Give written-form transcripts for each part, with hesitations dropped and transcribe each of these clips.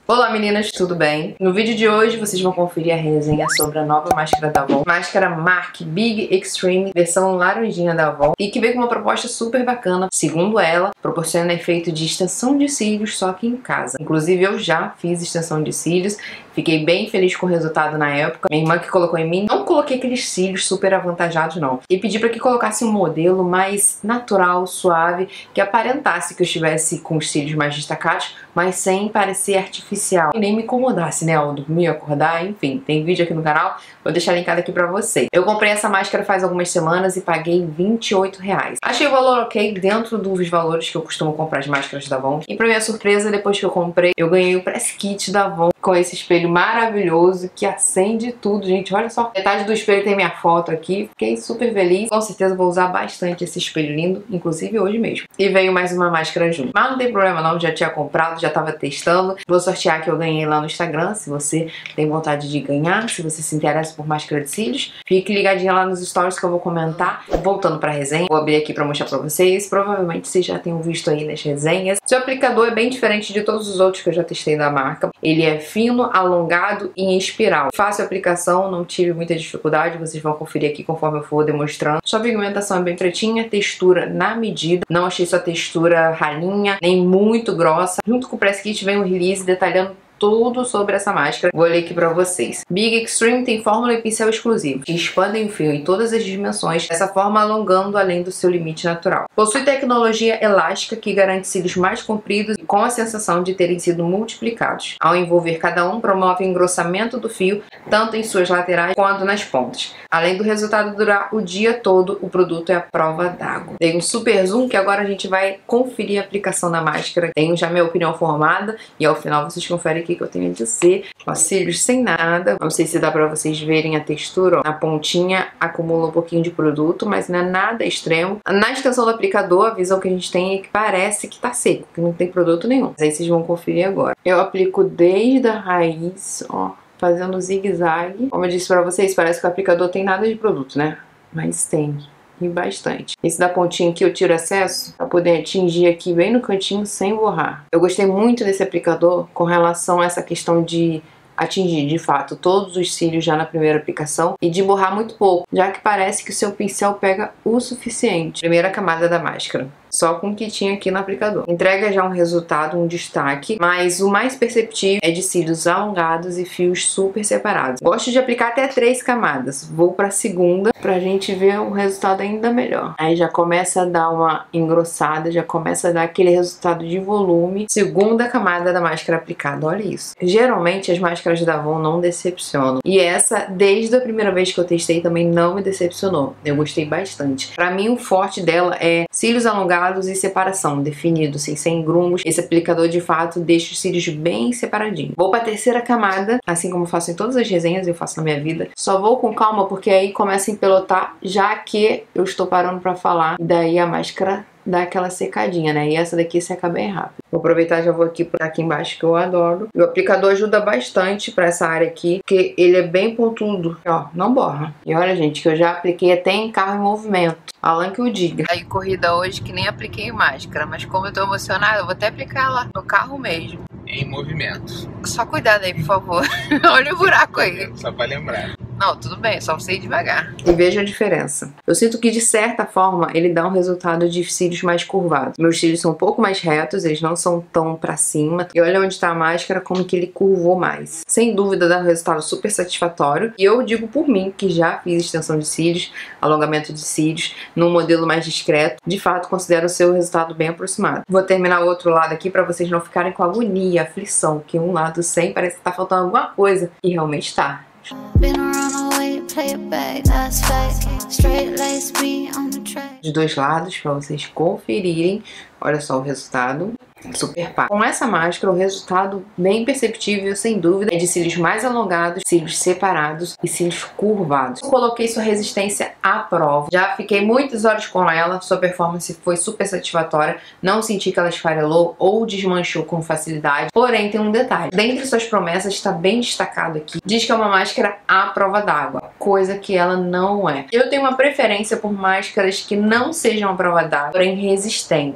Olá meninas, tudo bem? No vídeo de hoje vocês vão conferir a resenha sobre a nova máscara da Avon. Máscara MAC Big Extreme, versão laranjinha da Avon. E que veio com uma proposta super bacana. Segundo ela, proporciona efeito de extensão de cílios, só que em casa. Inclusive eu já fiz extensão de cílios. Fiquei bem feliz com o resultado na época. Minha irmã que colocou em mim, não coloquei aqueles cílios super avantajados não. E pedi para que colocasse um modelo mais natural, suave, que aparentasse que eu estivesse com os cílios mais destacados, mas sem parecer artificial. E nem me incomodasse, né, ao dormir, acordar, enfim. Tem vídeo aqui no canal, vou deixar linkado aqui pra vocês. Eu comprei essa máscara faz algumas semanas e paguei R$28. Achei o valor ok, dentro dos valores que eu costumo comprar as máscaras da Avon. E pra minha surpresa, depois que eu comprei, eu ganhei o press kit da Avon com esse espelho maravilhoso que acende tudo, gente. Olha só, metade do espelho tem minha foto aqui. Fiquei super feliz. Com certeza vou usar bastante esse espelho lindo, inclusive hoje mesmo. E veio mais uma máscara junto. Mas não tem problema não, já tinha comprado, já tava testando. Vou sortear que eu ganhei lá no Instagram, se você tem vontade de ganhar, se você se interessa por máscara de cílios. Fique ligadinha lá nos stories que eu vou comentar. Voltando pra resenha, vou abrir aqui pra mostrar pra vocês. Provavelmente vocês já tenham visto aí nas resenhas. Seu aplicador é bem diferente de todos os outros que eu já testei da marca. Ele é fino, alongado e em espiral. Fácil aplicação, não tive muita dificuldade, vocês vão conferir aqui conforme eu for demonstrando. Sua pigmentação é bem pretinha, textura na medida. Não achei sua textura ralinha, nem muito grossa. Junto com o press kit vem um release detalhando tudo sobre essa máscara. Vou ler aqui pra vocês. Big Extreme tem fórmula e pincel exclusivo, que expandem o fio em todas as dimensões, dessa forma alongando além do seu limite natural. Possui tecnologia elástica que garante cílios mais compridos e com a sensação de terem sido multiplicados. Ao envolver cada um, promove o engrossamento do fio, tanto em suas laterais quanto nas pontas. Além do resultado durar o dia todo, o produto é a prova d'água. Dei um super zoom que agora a gente vai conferir a aplicação da máscara. Tenho já minha opinião formada e ao final vocês conferem aqui que eu tenho a dizer. Ó, cílios sem nada. Não sei se dá pra vocês verem a textura. Ó. Na pontinha acumula um pouquinho de produto, mas não é nada extremo. Na extensão do aplicador, a visão que a gente tem é que parece que tá seco, que não tem produto nenhum. Mas aí vocês vão conferir agora. Eu aplico desde a raiz, ó, fazendo zigue-zague. Como eu disse pra vocês, parece que o aplicador tem nada de produto, né? Mas tem. E bastante. Esse da pontinha aqui eu tiro excesso para poder atingir aqui bem no cantinho sem borrar. Eu gostei muito desse aplicador com relação a essa questão de atingir, de fato, todos os cílios já na primeira aplicação e de borrar muito pouco, já que parece que o seu pincel pega o suficiente. Primeira camada da máscara. Só com o que tinha aqui no aplicador. Entrega já um resultado, um destaque, mas o mais perceptível é de cílios alongados e fios super separados. Gosto de aplicar até 3 camadas. Vou pra segunda pra gente ver um resultado ainda melhor. Aí já começa a dar uma engrossada, já começa a dar aquele resultado de volume. Segunda camada da máscara aplicada, olha isso. Geralmente as máscaras da Avon não decepcionam. E essa, desde a primeira vez que eu testei, também não me decepcionou. Eu gostei bastante. Pra mim o forte dela é cílios alongados e separação, definido, assim, sem grumos. Esse aplicador de fato deixa os cílios bem separadinhos. Vou pra terceira camada, assim como faço em todas as resenhas, eu faço na minha vida. Só vou com calma porque aí começa a empelotar, já que eu estou parando pra falar. Daí a máscara dá aquela secadinha, né? E essa daqui seca bem rápido. Vou aproveitar e já vou aqui por aqui embaixo que eu adoro. O aplicador ajuda bastante pra essa área aqui, porque ele é bem pontudo. Ó, não borra. E olha, gente, que eu já apliquei até em carro em movimento. Alan que o diga. Aí corrida hoje que nem apliquei máscara, mas como eu tô emocionada, eu vou até aplicar lá no carro mesmo. Em movimento. Só cuidado aí, por favor. Olha o buraco aí. Só pra lembrar. Não, tudo bem, só você ir devagar. E veja a diferença. Eu sinto que, de certa forma, ele dá um resultado de cílios mais curvados. Meus cílios são um pouco mais retos, eles não são tão pra cima. E olha onde tá a máscara, como que ele curvou mais. Sem dúvida, dá um resultado super satisfatório. E eu digo por mim, que já fiz extensão de cílios, alongamento de cílios, num modelo mais discreto. De fato, considero o seu resultado bem aproximado. Vou terminar o outro lado aqui pra vocês não ficarem com agonia, aflição, que um lado sem parece que tá faltando alguma coisa. E realmente tá. De dois lados para vocês conferirem. Olha só o resultado. Super pá. Com essa máscara, o resultado bem perceptível, sem dúvida, é de cílios mais alongados, cílios separados e cílios curvados. Coloquei sua resistência à prova. Já fiquei muitas horas com ela, sua performance foi super satisfatória. Não senti que ela esfarelou ou desmanchou com facilidade. Porém, tem um detalhe. Dentre suas promessas, está bem destacado aqui. Diz que é uma máscara à prova d'água, coisa que ela não é. Eu tenho uma preferência por máscaras que não sejam à prova d'água, porém resistentes.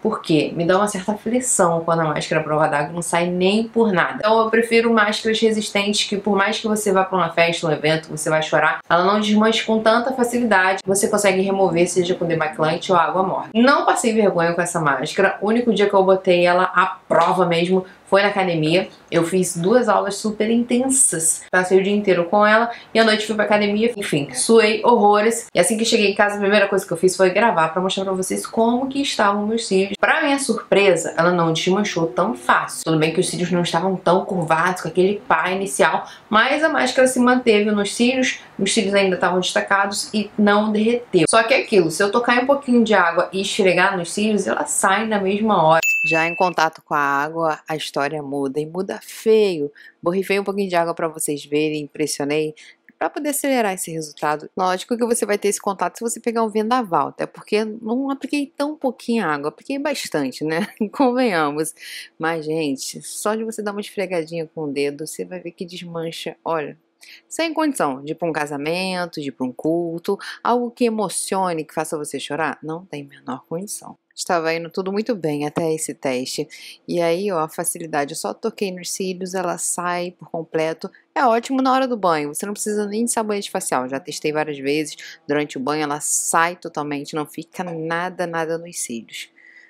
Porque me dá uma certa aflição quando a máscara à prova d'água não sai nem por nada. Então eu prefiro máscaras resistentes que, por mais que você vá para uma festa, um evento, você vai chorar, ela não desmancha com tanta facilidade. Você consegue remover, seja com demaquilante ou água morna. Não passei vergonha com essa máscara. O único dia que eu botei ela à prova mesmo foi na academia. Eu fiz 2 aulas super intensas. Passei o dia inteiro com ela e à noite fui pra academia. Enfim, suei horrores. E assim que cheguei em casa, a primeira coisa que eu fiz foi gravar pra mostrar pra vocês como que estavam meus cílios. Pra minha surpresa, ela não desmanchou tão fácil. Tudo bem que os cílios não estavam tão curvados com aquele pá inicial, mas a máscara se manteve nos cílios. Os cílios ainda estavam destacados e não derreteu. Só que é aquilo, se eu tocar um pouquinho de água e esfregar nos cílios, ela sai na mesma hora. Já em contato com a água, a história muda e muda feio. Borrifei um pouquinho de água para vocês verem, impressionei, para poder acelerar esse resultado. Lógico que você vai ter esse contato se você pegar um vendaval, até porque não apliquei tão pouquinho água, apliquei bastante, né? Convenhamos. Mas, gente, só de você dar uma esfregadinha com o dedo, você vai ver que desmancha, olha, sem condição de ir para um casamento, de ir para um culto, algo que emocione, que faça você chorar, não tem a menor condição. Estava indo tudo muito bem até esse teste. E aí, ó, a facilidade, eu só toquei nos cílios, ela sai por completo. É ótimo na hora do banho, você não precisa nem de sabonete facial. Já testei várias vezes, durante o banho ela sai totalmente, não fica nada nos cílios.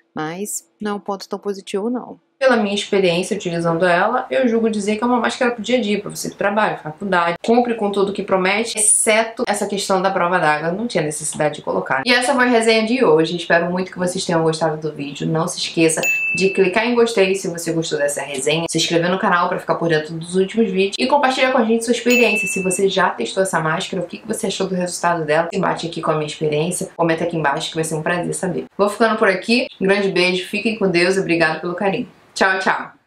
Mas não é um ponto tão positivo, não. Pela minha experiência utilizando ela, eu julgo dizer que é uma máscara pro dia a dia, pra você que trabalha, faculdade, cumpre com tudo que promete, exceto essa questão da prova d'água, não tinha necessidade de colocar. E essa foi a resenha de hoje, espero muito que vocês tenham gostado do vídeo, não se esqueça de clicar em gostei se você gostou dessa resenha, se inscrever no canal pra ficar por dentro dos últimos vídeos e compartilhar com a gente sua experiência, se você já testou essa máscara, o que você achou do resultado dela, se bate aqui com a minha experiência, comenta aqui embaixo que vai ser um prazer saber. Vou ficando por aqui, um grande beijo, fiquem com Deus e obrigado pelo carinho. Tchau, tchau!